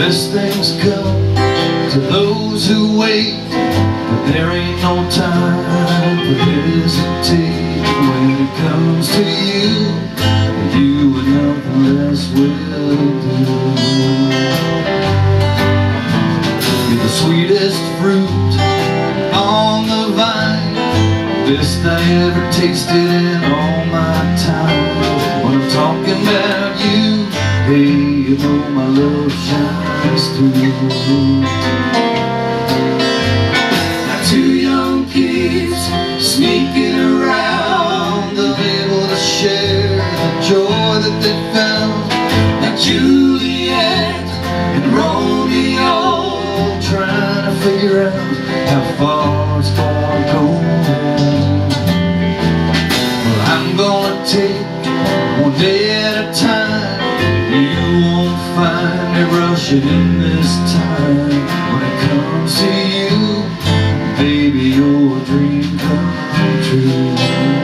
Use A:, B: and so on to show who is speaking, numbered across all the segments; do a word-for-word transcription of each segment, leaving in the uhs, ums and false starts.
A: Best things come to those who wait, but there ain't no time for hesitate. When it comes to you, you and nothing less will do. You're the sweetest fruit on the vine, best I ever tasted in all my time. When I'm talking about you, hey, you know my love shines through. Now two young kids sneaking around, unable to share the joy that they found. Now Juliet and Romeo trying to figure out how far it's gonna go. Well, I'm gonna take one day at a time. You won't find me rushing in this time. When it comes to you, baby, your dream come true.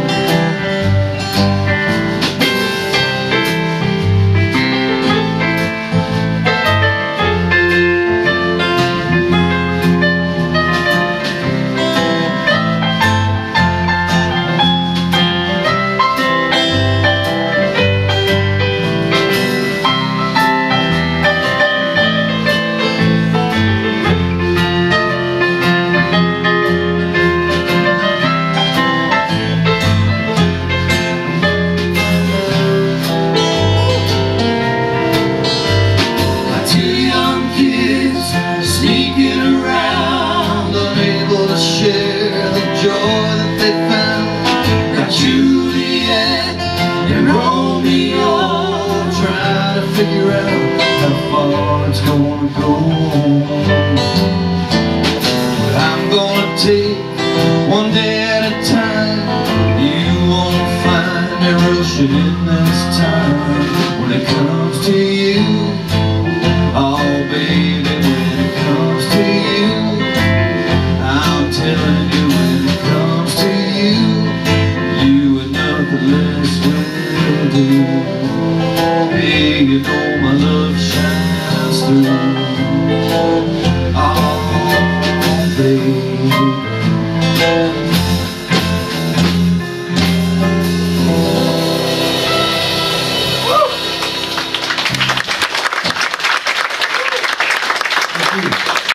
A: Sneaking around, unable to share the joy that they found. Got Juliet and Romeo trying to figure out how far it's gonna go. But I'm gonna take one day at a time. You won't find me rushing in this time. When it comes to you, oh baby, telling you, when it comes to you, you and nothing less will do. Hey, you know my love shines through. Oh, baby. Woo! Thank you.